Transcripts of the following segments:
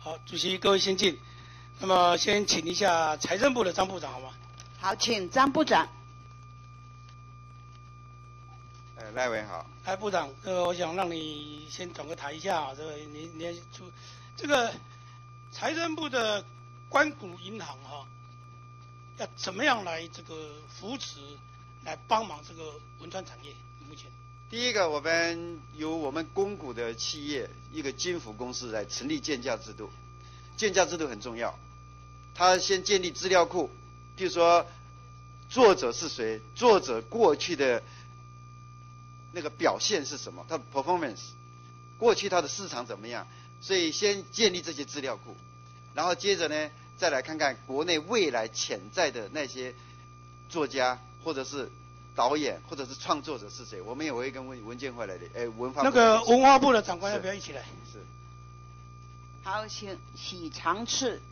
好，主席，各位先进。那么先请一下财政部的张部长，好吗？ 好，请张部长。 赖委好。 赖部长，我想让你先转个台一下啊，你出这个财政部的官股银行哈，要怎么样来这个扶持，来帮忙这个文创产业？目前。 第一个，我们由我们公股的企业一个金服公司来成立建价制度，建价制度很重要。他先建立资料库，譬如说作者是谁，作者过去的那个表现是什么，他的 performance， 过去他的市场怎么样，所以先建立这些资料库，然后接着呢，再来看看国内未来潜在的那些作家或者是导演或者是创作者是谁？我们也会跟文件会来的，文化部那个文化部的长官要不要一起来？ 是。 好，请许长赤。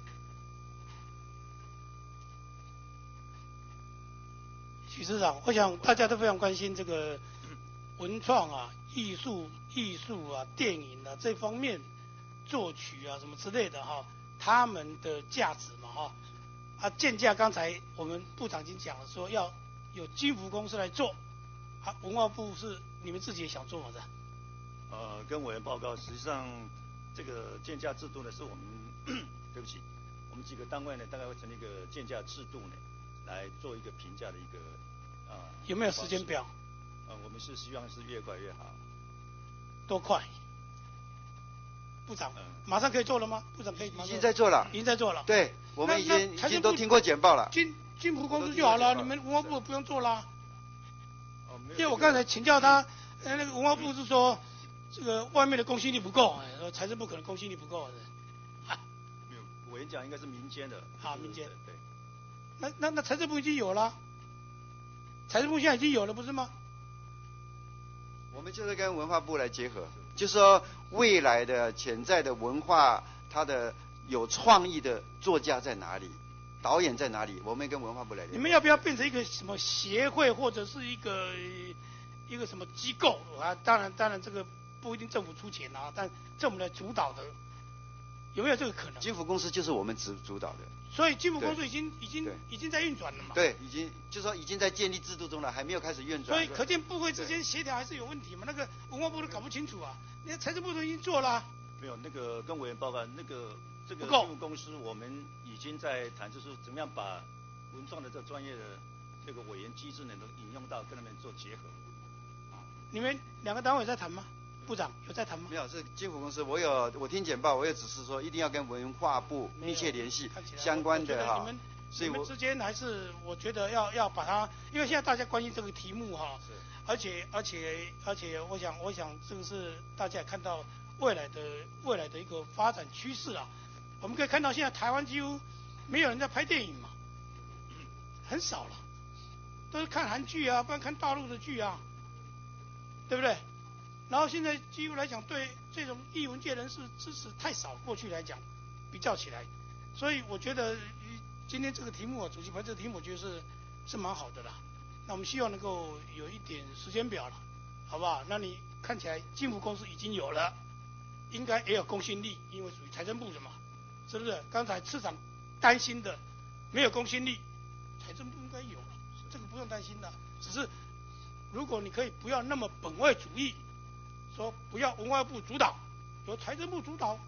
许市长，我想大家都非常关心这个文创啊、艺术啊、电影啊这方面，作曲啊什么之类的哈，他们的价值嘛哈。啊，建价刚才我们部长已经讲了，说要有金服公司来做，啊，文化部是你们自己也想做的。 跟委员报告，实际上这个建价制度呢，是我们对不起，我们几个单位呢，大概会成立一个建价制度呢，来做一个评价的一个有没有时间表？ 我们是希望是越快越好。 多快？部长，马上可以做了吗？部长可以马上。 已经在做了。 已经在做了。 对，我们已经都听过简报了。 金服公司就好了，你们文化部不用做啦。因为我刚才请教他，那个文化部是说这个外面的公信力不够，说财政部可能公信力不够。 没有，委员讲应该是民间的。 啊，民间。 对。 那财政部已经有了，财政部现在已经有了，不是吗？ 我们就是跟文化部来结合，就是说未来的潜在的文化，它的有创意的作家在哪里，导演在哪里，我们跟文化部来联络。 你们要不要变成一个什么协会或者是一个什么机构啊？当然这个不一定政府出钱啊，但政府来主导的，有没有这个可能？ 金服公司就是我们主导的。 所以金服公司已经在运转了嘛？ 对，就是说已经在建立制度中了，还没有开始运转。 所以可见部会之间协调还是有问题嘛？那个文化部都搞不清楚啊，那财政部都已经做了啊。 没有，那个跟委员报告，这个金服公司我们已经在谈，就是怎么样把文创的这专业的这个委员机制能引用到跟他们做结合。 你们两个单位在谈吗？部长有在谈吗？ 没有，是金服公司。我听简报，我也只是说一定要跟文化部密切联系相关的哈。 你们之间还是我觉得要把它，因为现在大家关心这个题目哈，而且我想这个是大家也看到未来的一个发展趋势啊。我们可以看到现在台湾几乎没有人在拍电影嘛，很少了，都是看韩剧啊，不然看大陆的剧啊，对不对？然后现在几乎来讲，对这种艺文界人士支持太少，过去来讲比较起来，所以我觉得今天这个题目啊，主席排这个题目，我觉得是蛮好的啦。那我们希望能够有一点时间表了，好不好？那你看起来金服公司已经有了，应该也有公信力，因为属于财政部的嘛，是不是？刚才市长担心的没有公信力，财政部应该有了，这个不用担心的。只是如果你可以不要那么本位主义。说不要文化部主导，由财政部主导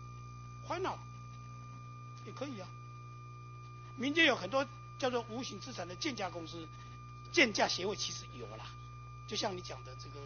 ，why not？ 也可以啊。民间有很多叫做无形资产的建价公司，建价协会其实有啦。就像你讲的这个，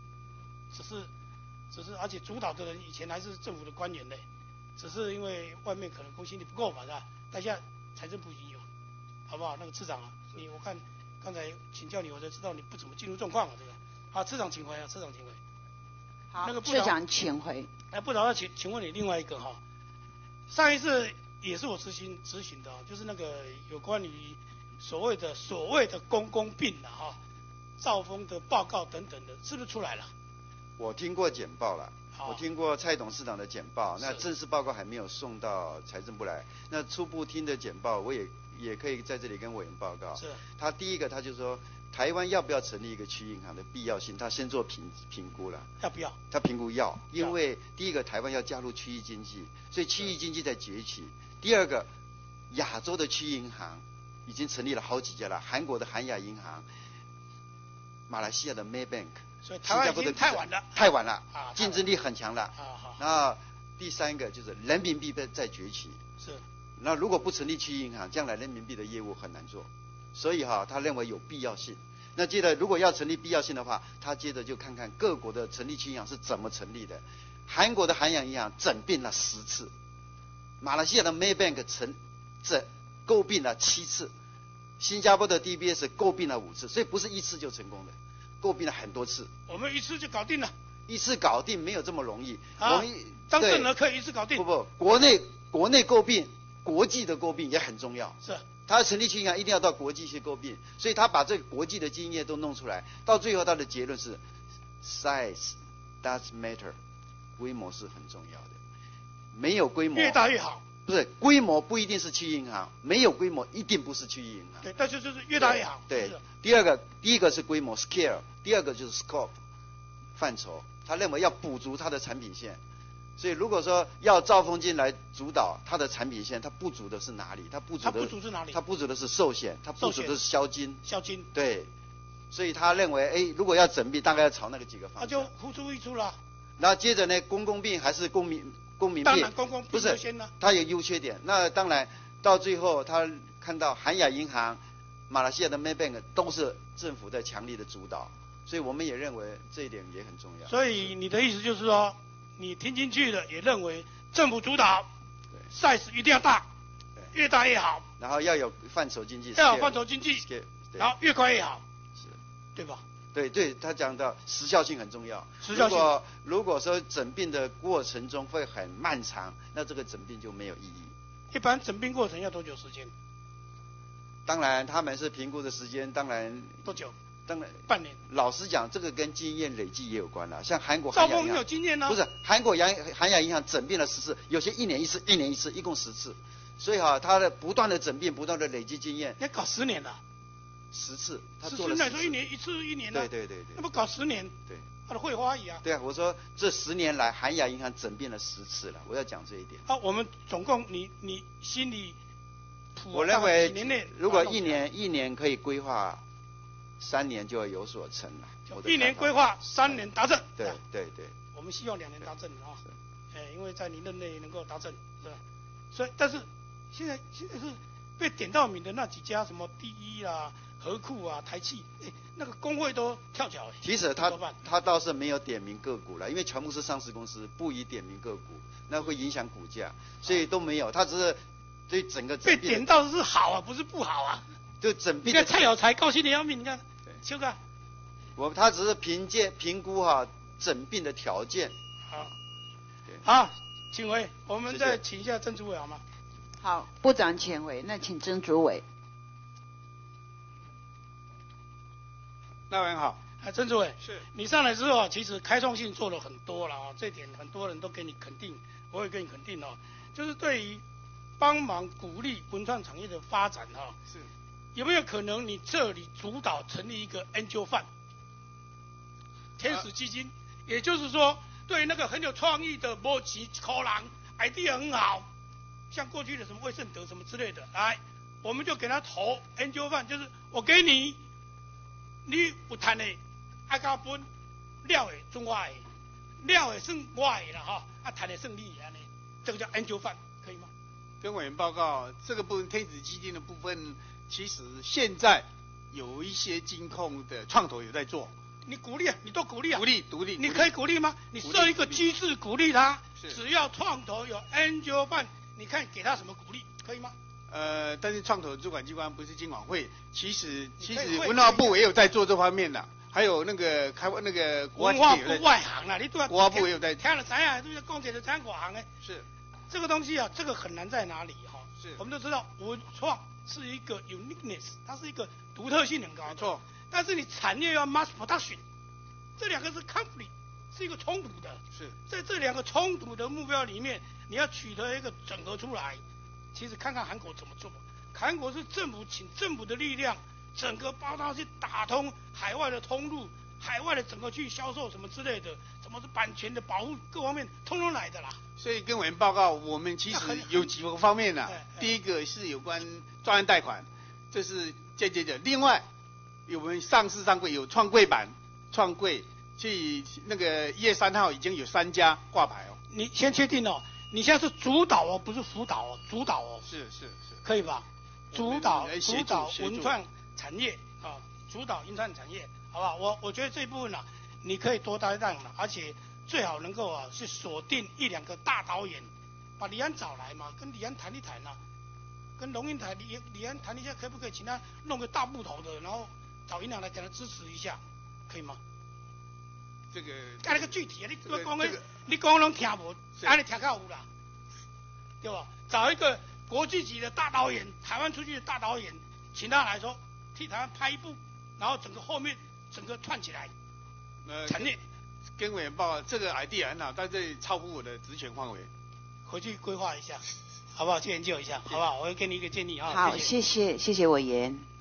只是，而且主导的人以前还是政府的官员嘞，只是因为外面可能公信力不够嘛，是吧？但现在财政部已经有，好不好？那个次长啊，我看刚才请教你，我才知道你不怎么进入状况啊，这个。好，次长请回啊，次长请回。 好， 那个市长请回。 部长要请问你另外一个哈，上一次也是我执行的，就是那个有关于所谓的公共病的哈，兆丰的报告等等的，是不是出来了？ 我听过简报了，我听过蔡董事长的简报，那正式报告还没有送到财政部来。那初步听的简报，我也可以在这里跟委员报告。 是。 他第一个他就说， 台湾要不要成立一个区域银行的必要性，他先做评估了。 要不要？ 他评估要，因为第一个台湾要加入区域经济，所以区域经济在崛起。第二个，亚洲的区域银行已经成立了好几家了，韩国的韩亚银行，马来西亚的 Maybank， 所以台湾已经太晚了， 太晚了，竞争力很强了。 好。 那第三个就是人民币在崛起。 是。 那如果不成立区域银行，将来人民币的业务很难做。所以他认为有必要性。那接着如果要成立必要性的话，他接着就看看各国的成立区域银行是怎么成立的。韩国的韩亚银行整并了10次，马来西亚的 Maybank 购并了7次，新加坡的 DBS 购并了5次，所以不是一次就成功的，购并了很多次。 我们一次就搞定了。 一次搞定没有这么容易。 张正和可以一次搞定。 不，国内购并，国际的购并也很重要。 是。 他成立区域银行一定要到国际去购并，所以他把这个国际的经验都弄出来，到最后他的结论是 size does matter， 规模是很重要的，没有规模越大越好。 不是，规模不一定是区域银行，没有规模一定不是区域银行。 对，但是就是越大越好。 对，第一个是规模 scale， 第二个就是 scope 范畴，他认为要补足他的产品线。所以如果说要兆丰金来主导它的产品线，它不足的是哪里？它不足的是寿险，它不足的是销金。对，所以他认为，如果要整并，大概要朝那个几个方向。 那就呼出一出了。 那接着呢，公共并还是公民并？ 当然公共并优先了。 它有优缺点。那当然到最后，他看到韩亚银行、马来西亚的 Maybank 都是政府在强力的主导，所以我们也认为这一点也很重要。 所以你的意思就是说，你听进去了，也认为政府主导 ，size 一定要大，越大越好。 然后要有范畴经济， 要有范畴经济，然后越快越好， 是， 对吧？ 对，他讲到时效性很重要。 时效性。 如果说整并的过程中会很漫长，那这个整并就没有意义。 一般整并过程要多久时间？ 当然，他们是评估的时间，当然多久？ 当然半年。 老实讲，这个跟经验累积也有关了。像韩国兆丰有经验呢？ 不是，韩国韩亚银行整并了10次，有些1年1次，一共10次。所以他的不断的整并，不断的累积经验。 要搞10年了。 10次，他做了 10次。说1年了。 对。 那不搞10年？ 对。 他的会花语啊。 对啊，我说这10年来，韩亚银行整并了10次了，我要讲这一点。 我们总共你心里我认为几年内， 如果一年可以规划，3年就会有所成了。 1年规划，3年达阵。 对。 我们希望2年达阵啊。因为在你任内能够达阵，是吧？所以，但是现在是被点到名的那几家，什么第一啊、和库啊、台企，那个工会都跳脚。 其实他倒是没有点名个股了，因为全部是上市公司，不宜点名个股，那会影响股价，所以都没有。他只是对整个被点到是好啊，不是不好啊。 就整并。 你看蔡有才高兴的要命，你看，秋哥。 他只是评估整并的条件。 好，请回，我们再请一下曾主委好吗？ 好，部长请回，那请曾主委。 那位好， 曾主委， 是你上来之后，其实开创性做了很多了这点很多人都给你肯定，我也给你肯定就是对于帮忙鼓励文创产业的发展是有没有可能你这里主导成立一个 Angel Fund 天使基金，也就是说对那个很有创意的摩吉可能 idea 很好，像过去的什么魏盛德什么之类的，来我们就给他投 Angel Fund， 就是我给你有赚的爱甲分了的算我的，了的算我的啦赚的算你的，这个叫 Angel Fund， 可以吗？ 跟委员报告，这个部分天使基金的部分，其实现在有一些金控的创投有在做。 你鼓励啊，你都鼓励啊， 独立， 你可以鼓励吗？你设一个机制鼓励他，只要创投有 Angel Fund， 你看给他什么鼓励，可以吗？ 但是创投主管机关不是金管会，其实文化部也有在做这方面的，还有那个文化部外行啦，你都要国发部也有在听了知啊，就是讲这个参考行是这个东西啊，这个很难在哪里是我们都知道文创是一个 uniqueness， 它是一个独特性很高的， 没错。 但是你产业要 mass production， 这两个是 conflict， 是一个冲突的。 是在这两个冲突的目标里面，你要取得一个整合出来。其实看看韩国怎么做，韩国是请政府的力量整个包它去打通海外的通路，海外的整个去销售什么之类的，什么是版权的保护各方面，通通来的啦。 所以跟委员报告，我们其实有几个方面第一个是有关专案贷款，这是间接的。另外，我们上市上柜有创柜板，创柜去那个1月3号已经有3家挂牌哦。 你先确定哦，你现在是主导哦，不是辅导哦，主导哦。 是， 可以吧？主导文创产业啊，主导文创产业，好不好？我觉得这一部分啊，你可以多担当了，而且最好能够去锁定1、2个大导演，把李安找来嘛，跟李安谈一谈啊，跟龙应台李安谈一下，可不可以请他弄个大部头的，然后找银行来给他支持一下，可以吗？ 这个那个具体的，你讲拢听无，安尼听较有啦，对吧？找一个国际级的大导演，台湾出去的大导演，请他来说替台湾拍一部，然后整个后面整个串起来，产业。 跟委员报这个 idea 很好，但这超乎我的职权范围， 回去规划一下，好不好？去研究一下，好不好？我会给你一个建议啊。 好，谢谢委员。